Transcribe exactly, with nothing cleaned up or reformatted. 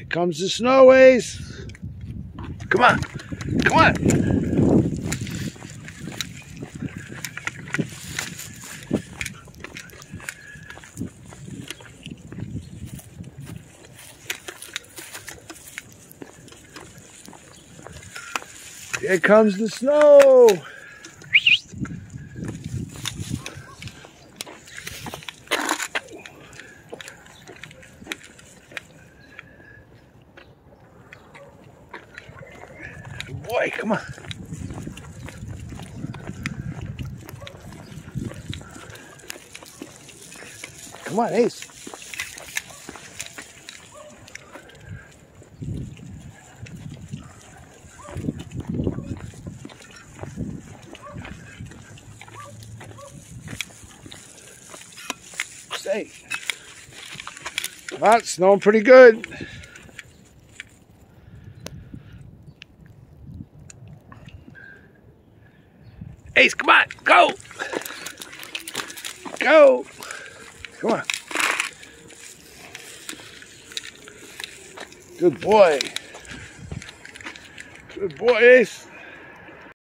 comes the snow, Ace. Come on. Come on. Here comes the snow. Boy, come on. Come on, Ace. Stay. Come on, it's snowing pretty good. Ace, come on, go! Go! Come on. Good boy. Good boy, Ace.